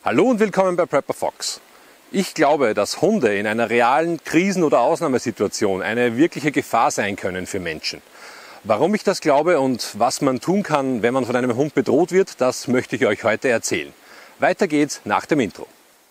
Hallo und willkommen bei Prepper Fox. Ich glaube, dass Hunde in einer realen Krisen- oder Ausnahmesituation eine wirkliche Gefahr sein können für Menschen. Warum ich das glaube und was man tun kann, wenn man von einem Hund bedroht wird, das möchte ich euch heute erzählen. Weiter geht's nach dem Intro.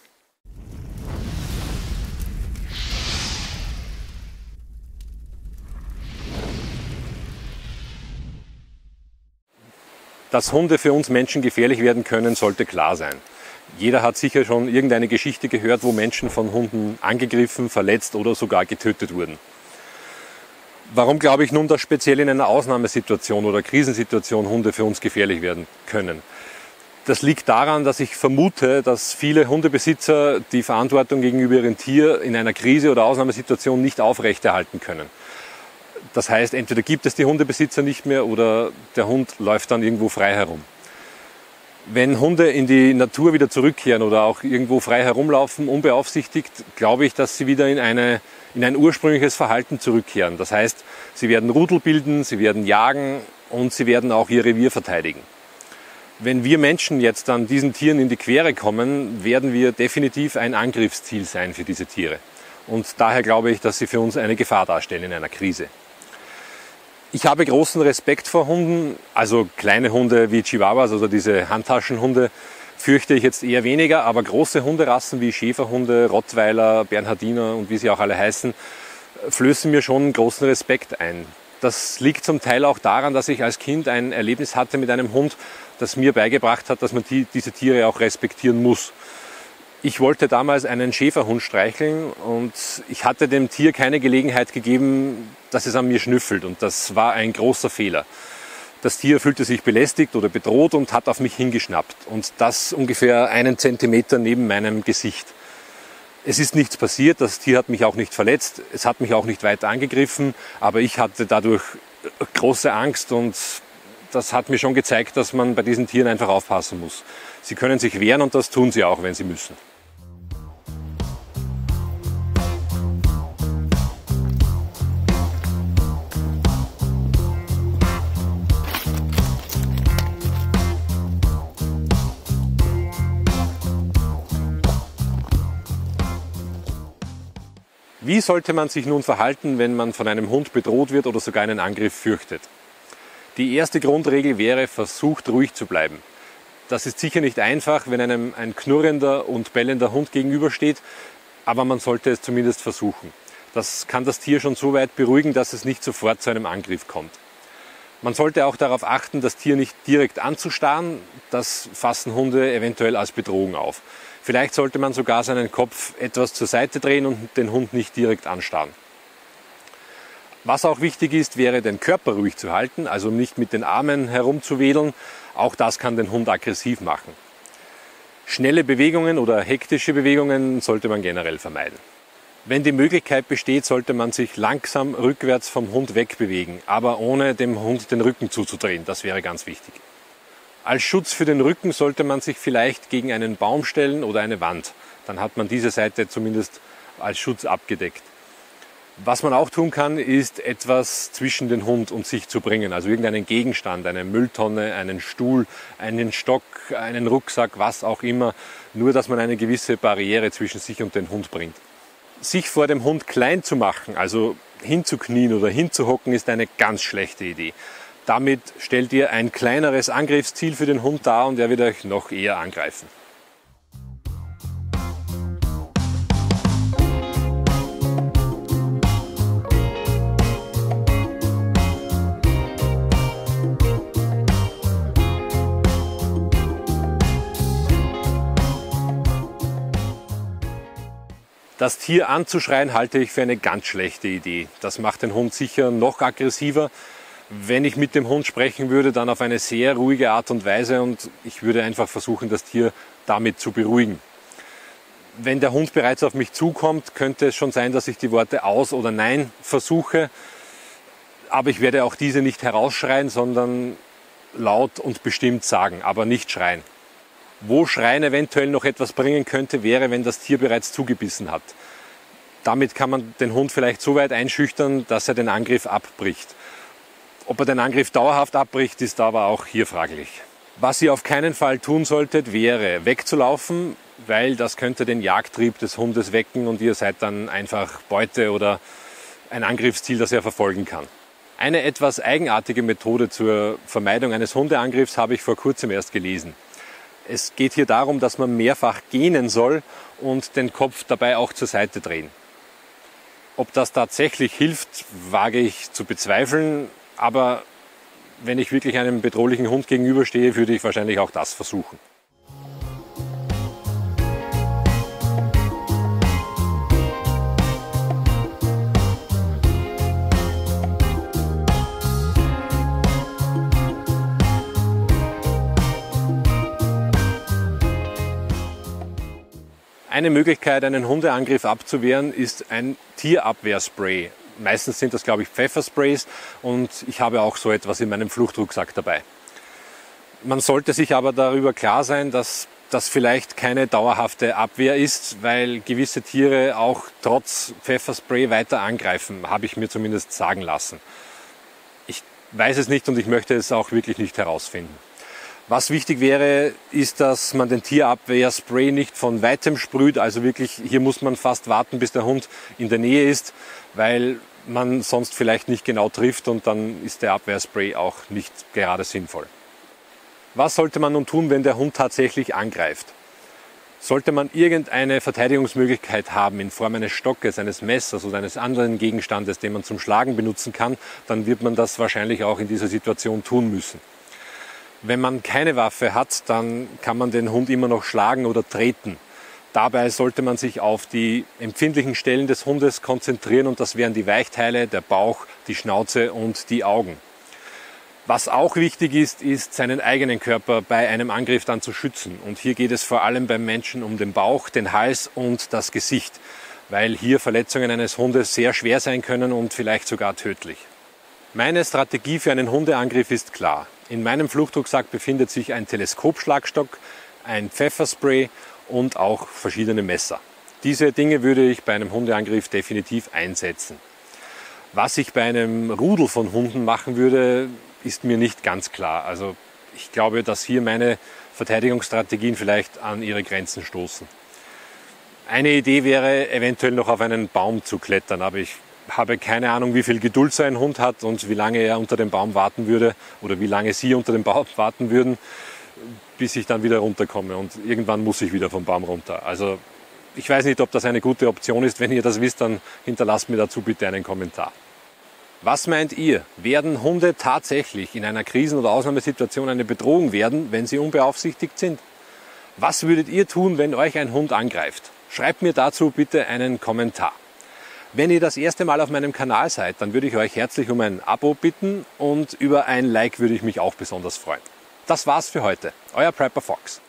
Dass Hunde für uns Menschen gefährlich werden können, sollte klar sein. Jeder hat sicher schon irgendeine Geschichte gehört, wo Menschen von Hunden angegriffen, verletzt oder sogar getötet wurden. Warum glaube ich nun, dass speziell in einer Ausnahmesituation oder Krisensituation Hunde für uns gefährlich werden können? Das liegt daran, dass ich vermute, dass viele Hundebesitzer die Verantwortung gegenüber ihrem Tier in einer Krise oder Ausnahmesituation nicht aufrechterhalten können. Das heißt, entweder gibt es die Hundebesitzer nicht mehr oder der Hund läuft dann irgendwo frei herum. Wenn Hunde in die Natur wieder zurückkehren oder auch irgendwo frei herumlaufen, unbeaufsichtigt, glaube ich, dass sie wieder in ein ursprüngliches Verhalten zurückkehren. Das heißt, sie werden Rudel bilden, sie werden jagen und sie werden auch ihr Revier verteidigen. Wenn wir Menschen jetzt dann diesen Tieren in die Quere kommen, werden wir definitiv ein Angriffsziel sein für diese Tiere. Und daher glaube ich, dass sie für uns eine Gefahr darstellen in einer Krise. Ich habe großen Respekt vor Hunden, also kleine Hunde wie Chihuahuas oder diese Handtaschenhunde fürchte ich jetzt eher weniger, aber große Hunderassen wie Schäferhunde, Rottweiler, Bernhardiner und wie sie auch alle heißen, flößen mir schon großen Respekt ein. Das liegt zum Teil auch daran, dass ich als Kind ein Erlebnis hatte mit einem Hund, das mir beigebracht hat, dass man diese Tiere auch respektieren muss. Ich wollte damals einen Schäferhund streicheln und ich hatte dem Tier keine Gelegenheit gegeben, dass es an mir schnüffelt, und das war ein großer Fehler. Das Tier fühlte sich belästigt oder bedroht und hat auf mich hingeschnappt, und das ungefähr 1 Zentimeter neben meinem Gesicht. Es ist nichts passiert, das Tier hat mich auch nicht verletzt, es hat mich auch nicht weiter angegriffen, aber ich hatte dadurch große Angst, und das hat mir schon gezeigt, dass man bei diesen Tieren einfach aufpassen muss. Sie können sich wehren und das tun sie auch, wenn sie müssen. Wie sollte man sich nun verhalten, wenn man von einem Hund bedroht wird oder sogar einen Angriff fürchtet? Die erste Grundregel wäre, versucht ruhig zu bleiben. Das ist sicher nicht einfach, wenn einem ein knurrender und bellender Hund gegenübersteht, aber man sollte es zumindest versuchen. Das kann das Tier schon so weit beruhigen, dass es nicht sofort zu einem Angriff kommt. Man sollte auch darauf achten, das Tier nicht direkt anzustarren. Das fassen Hunde eventuell als Bedrohung auf. Vielleicht sollte man sogar seinen Kopf etwas zur Seite drehen und den Hund nicht direkt anstarren. Was auch wichtig ist, wäre, den Körper ruhig zu halten, also nicht mit den Armen herumzuwedeln. Auch das kann den Hund aggressiv machen. Schnelle Bewegungen oder hektische Bewegungen sollte man generell vermeiden. Wenn die Möglichkeit besteht, sollte man sich langsam rückwärts vom Hund wegbewegen, aber ohne dem Hund den Rücken zuzudrehen. Das wäre ganz wichtig. Als Schutz für den Rücken sollte man sich vielleicht gegen einen Baum stellen oder eine Wand. Dann hat man diese Seite zumindest als Schutz abgedeckt. Was man auch tun kann, ist etwas zwischen den Hund und sich zu bringen. Also irgendeinen Gegenstand, eine Mülltonne, einen Stuhl, einen Stock, einen Rucksack, was auch immer. Nur, dass man eine gewisse Barriere zwischen sich und den Hund bringt. Sich vor dem Hund klein zu machen, also hinzuknien oder hinzuhocken, ist eine ganz schlechte Idee. Damit stellt ihr ein kleineres Angriffsziel für den Hund dar und er wird euch noch eher angreifen. Das Tier anzuschreien halte ich für eine ganz schlechte Idee. Das macht den Hund sicher noch aggressiver. Wenn ich mit dem Hund sprechen würde, dann auf eine sehr ruhige Art und Weise, und ich würde einfach versuchen, das Tier damit zu beruhigen. Wenn der Hund bereits auf mich zukommt, könnte es schon sein, dass ich die Worte Aus oder Nein versuche. Aber ich werde auch diese nicht herausschreien, sondern laut und bestimmt sagen, aber nicht schreien. Wo Schreien eventuell noch etwas bringen könnte, wäre, wenn das Tier bereits zugebissen hat. Damit kann man den Hund vielleicht so weit einschüchtern, dass er den Angriff abbricht. Ob er den Angriff dauerhaft abbricht, ist aber auch hier fraglich. Was ihr auf keinen Fall tun solltet, wäre wegzulaufen, weil das könnte den Jagdtrieb des Hundes wecken und ihr seid dann einfach Beute oder ein Angriffsziel, das er verfolgen kann. Eine etwas eigenartige Methode zur Vermeidung eines Hundeangriffs habe ich vor kurzem erst gelesen. Es geht hier darum, dass man mehrfach gähnen soll und den Kopf dabei auch zur Seite drehen. Ob das tatsächlich hilft, wage ich zu bezweifeln, aber wenn ich wirklich einem bedrohlichen Hund gegenüberstehe, würde ich wahrscheinlich auch das versuchen. Eine Möglichkeit, einen Hundeangriff abzuwehren, ist ein Tierabwehrspray. Meistens sind das, glaube ich, Pfeffersprays und ich habe auch so etwas in meinem Fluchtrucksack dabei. Man sollte sich aber darüber klar sein, dass das vielleicht keine dauerhafte Abwehr ist, weil gewisse Tiere auch trotz Pfefferspray weiter angreifen, habe ich mir zumindest sagen lassen. Ich weiß es nicht und ich möchte es auch wirklich nicht herausfinden. Was wichtig wäre, ist, dass man den Tierabwehrspray nicht von weitem sprüht. Also wirklich, hier muss man fast warten, bis der Hund in der Nähe ist, weil man sonst vielleicht nicht genau trifft und dann ist der Abwehrspray auch nicht gerade sinnvoll. Was sollte man nun tun, wenn der Hund tatsächlich angreift? Sollte man irgendeine Verteidigungsmöglichkeit haben in Form eines Stockes, eines Messers oder eines anderen Gegenstandes, den man zum Schlagen benutzen kann, dann wird man das wahrscheinlich auch in dieser Situation tun müssen. Wenn man keine Waffe hat, dann kann man den Hund immer noch schlagen oder treten. Dabei sollte man sich auf die empfindlichen Stellen des Hundes konzentrieren und das wären die Weichteile, der Bauch, die Schnauze und die Augen. Was auch wichtig ist, ist seinen eigenen Körper bei einem Angriff dann zu schützen. Und hier geht es vor allem beim Menschen um den Bauch, den Hals und das Gesicht, weil hier Verletzungen eines Hundes sehr schwer sein können und vielleicht sogar tödlich. Meine Strategie für einen Hundeangriff ist klar. In meinem Fluchtrucksack befindet sich ein Teleskopschlagstock, ein Pfefferspray und auch verschiedene Messer. Diese Dinge würde ich bei einem Hundeangriff definitiv einsetzen. Was ich bei einem Rudel von Hunden machen würde, ist mir nicht ganz klar. Also ich glaube, dass hier meine Verteidigungsstrategien vielleicht an ihre Grenzen stoßen. Eine Idee wäre, eventuell noch auf einen Baum zu klettern, aber ich habe keine Ahnung, wie viel Geduld so ein Hund hat und wie lange er unter dem Baum warten würde oder wie lange sie unter dem Baum warten würden, bis ich dann wieder runterkomme. Und irgendwann muss ich wieder vom Baum runter. Also ich weiß nicht, ob das eine gute Option ist. Wenn ihr das wisst, dann hinterlasst mir dazu bitte einen Kommentar. Was meint ihr? Werden Hunde tatsächlich in einer Krisen- oder Ausnahmesituation eine Bedrohung werden, wenn sie unbeaufsichtigt sind? Was würdet ihr tun, wenn euch ein Hund angreift? Schreibt mir dazu bitte einen Kommentar. Wenn ihr das erste Mal auf meinem Kanal seid, dann würde ich euch herzlich um ein Abo bitten und über ein Like würde ich mich auch besonders freuen. Das war's für heute. Euer Prepper Fox.